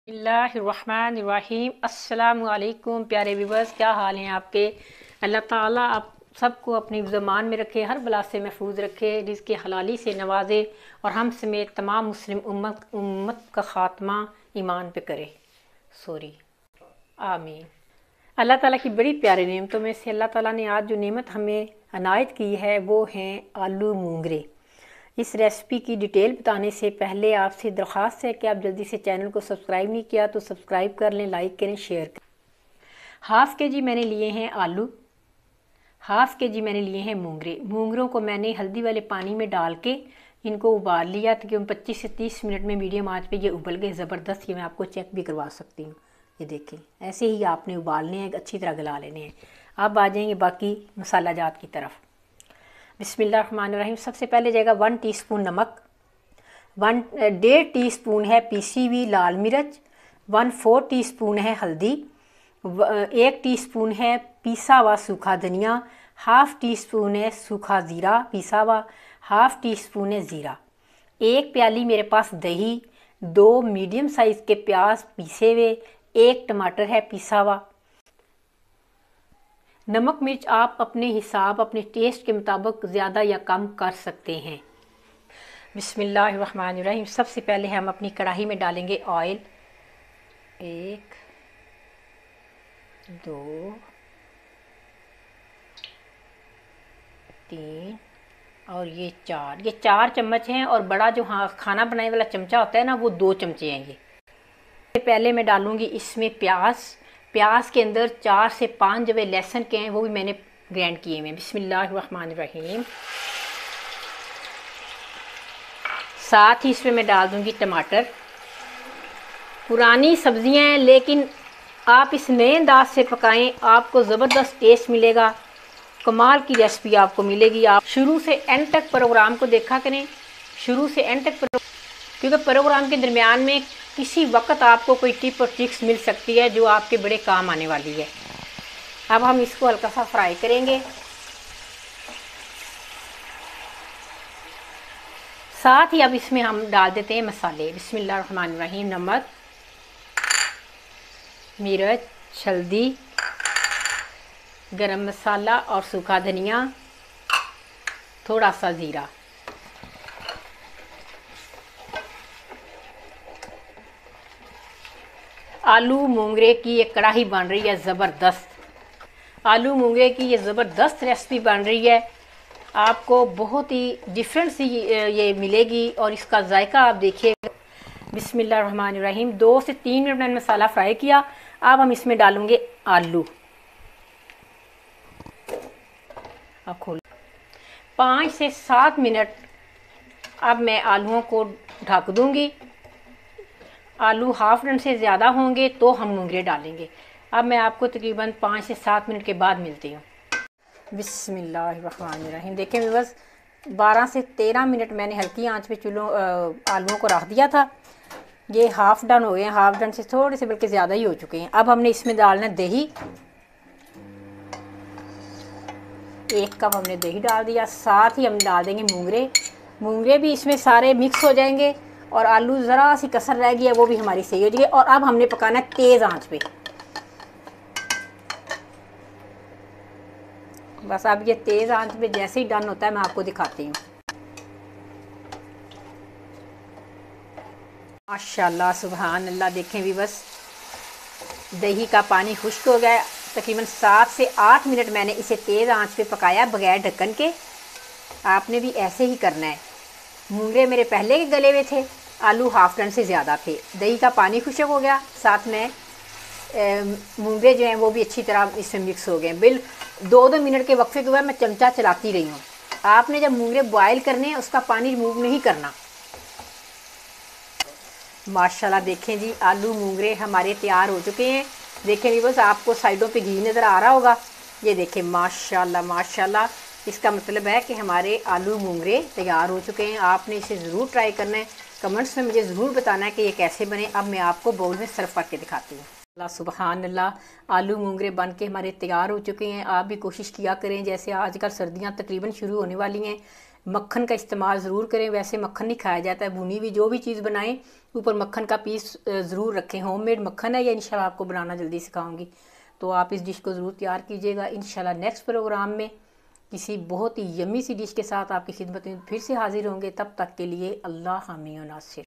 बिस्मिल्लाहिर्रहमानिर्रहीम। अस्सलामु अलैकुम प्यारे व्यूवर्स, क्या हाल हैं आपके। अल्लाह ताला आप सबको अपनी ज़मान में रखे, हर बला से महफूज रखे, रिज़्क़ हलाली से नवाजे और हम समेत तमाम मुस्लिम उम्मत का ख़ात्मा ईमान पे करे। आमीन। अल्लाह ताला की बड़ी प्यारी नेमतों में से अल्लाह ताला ने आज जो नेमत हमें अनायत की है वो हैं आलू मूंगरे। इस रेसिपी की डिटेल बताने से पहले आपसे दरख्वास्त है कि आप जल्दी से चैनल को सब्सक्राइब नहीं किया तो सब्सक्राइब कर लें, लाइक करें, शेयर करें। हाफ़ के जी मैंने लिए हैं आलू, हाफ़ के जी मैंने लिए हैं मूंगरे। मूंगरों को मैंने हल्दी वाले पानी में डाल के इनको उबाल लिया तकरीबन 25 से 30 मिनट में मीडियम आंच पे ये उबल गए ज़बरदस्त। ये मैं आपको चेक भी करवा सकती हूँ। ये देखें, ऐसे ही आपने उबालने हैं, अच्छी तरह गला लेने हैं। अब आ जाएंगे बाकी मसाला जात की तरफ। बिस्मिल्लाहिर्रहमानिर्रहीम। सबसे पहले जाएगा 1 टीस्पून नमक, 1.5 टीस्पून है पीसी हुई लाल मिर्च, 1/4 टीस्पून है हल्दी, 1 टीस्पून है पिसा हुआ सूखा धनिया, हाफ़ टीस्पून है सूखा ज़ीरा पिसा हुआ, हाफ़ टीस्पून है ज़ीरा, 1 प्याली मेरे पास दही, 2 मीडियम साइज़ के प्याज पीसे हुए, 1 टमाटर है पिसा हुआ। नमक मिर्च आप अपने हिसाब, अपने टेस्ट के मुताबिक ज़्यादा या कम कर सकते हैं। बिस्मिल्लाहिर्रहमानिर्रहीम। सबसे पहले हम अपनी कढ़ाई में डालेंगे ऑयल। 1 2 3 और ये 4 चम्मच हैं। और बड़ा जो खाना बनाने वाला चमचा होता है ना, वो 2 चमचे हैं। ये पहले मैं डालूँगी इसमें प्याज के अंदर 4 से 5 जवे लहसुन के हैं, वो भी मैंने ग्राइंड किए हुए हैं। बिस्मिल्लाहिर्रहमानिर्रहीम। साथ ही इसमें मैं डाल दूँगी टमाटर। पुरानी सब्जियां हैं लेकिन आप इस नए अंदाज से पकाएं, आपको ज़बरदस्त टेस्ट मिलेगा, कमाल की रेसिपी आपको मिलेगी। आप शुरू से एंड तक प्रोग्राम को देखा करें, शुरू से एंड तक क्योंकि प्रोग्राम के दरमियान में किसी वक्त आपको कोई टिप और ट्रिक्स मिल सकती है जो आपके बड़े काम आने वाली है। अब हम इसको हल्का सा फ्राई करेंगे। साथ ही अब इसमें हम डाल देते हैं मसाले। बिस्मिल्लाहिर्रहमानिर्रहीम। नमक, मिर्च, हल्दी, गरम मसाला और सूखा धनिया, थोड़ा सा ज़ीरा। आलू मूंगरे की ये कढ़ाई बन रही है ज़बरदस्त। आलू मूंगरे की ये ज़बरदस्त रेसिपी बन रही है, आपको बहुत ही डिफरेंट सी ये मिलेगी और इसका जायका आप देखिएगा। बिस्मिल्लाहिर्रहमानिर्रहीम। 2 से 3 मिनट मैंने मसाला फ्राई किया। अब हम इसमें डालेंगे आलू। अब खोल 5 से 7 मिनट अब मैं आलूओं को ढक दूंगी। आलू हाफ डन से ज़्यादा होंगे तो हम मूंगरे डालेंगे। अब मैं आपको तकरीबन 5 से 7 मिनट के बाद मिलती हूँ। बिस्मिल्लाहिर्रहमानिर्रहीम। देखें बस 12 से 13 मिनट मैंने हल्की आंच पे आलूओं को रख दिया था। ये हाफ डन हो गए हैं, हाफ डन से थोड़े से बल्कि ज़्यादा ही हो चुके हैं। अब हमने इसमें डालना दही। 1 कप हमने दही डाल दिया। साथ ही हम डाल देंगे मूंगरे भी इसमें सारे मिक्स हो जाएंगे और आलू ज़रा सी कसर रह गई है वो भी हमारी सही हो जाएगी। और अब हमने पकाना है तेज़ आंच पे। बस अब ये तेज़ आंच पे जैसे ही डन होता है मैं आपको दिखाती हूँ। माशाल्लाह, सुभान अल्लाह। देखें भी बस दही का पानी खुश्क हो गया। तकरीबन 7 से 8 मिनट मैंने इसे तेज़ आंच पे पकाया बगैर ढक्कन के। आपने भी ऐसे ही करना है। मूंगरे मेरे पहले के गले हुए थे, आलू हाफ डन से ज़्यादा थे, दही का पानी खुश्क हो गया, साथ में मूंगरे जो हैं वो भी अच्छी तरह इसमें मिक्स हो गए। 2-2 मिनट के वक्फे के बाद मैं चमचा चलाती रही हूँ। आपने जब मूंगरे बॉयल करने हैं उसका पानी रिमूव नहीं करना। माशाल्लाह देखें जी, आलू मूंगरे हमारे तैयार हो चुके हैं। देखें भी बस आपको साइडों पे घी नज़र आ रहा होगा। ये देखें माशाल्लाह माशाल्लाह। इसका मतलब है कि हमारे आलू मूंगरे तैयार हो चुके हैं। आपने इसे ज़रूर ट्राई करना है, कमेंट्स में मुझे ज़रूर बताना है कि ये कैसे बने। अब मैं आपको बाउल में सर्व करके दिखाती हूँ। अल्लाह सुबहान अल्लाह, आलू मूंगरे बन के हमारे तैयार हो चुके हैं। आप भी कोशिश किया करें, जैसे आजकल सर्दियाँ तकरीबन शुरू होने वाली हैं, मक्खन का इस्तेमाल ज़रूर करें, वैसे मक्खन नहीं खाया जाता है। भुनी हुई जो भी चीज़ बनाएं ऊपर मक्खन का पीस ज़रूर रखें। होममेड मक्खन है, या इंशाल्लाह आपको बनाना जल्दी सिखाऊंगी, तो आप इस डिश को ज़रूर तैयार कीजिएगा। इंशाल्लाह नेक्स्ट प्रोग्राम में किसी बहुत ही यम्मी सी डिश के साथ आपकी खिदमत में फिर से हाजिर होंगे। तब तक के लिए अल्लाह हामी व नासिर।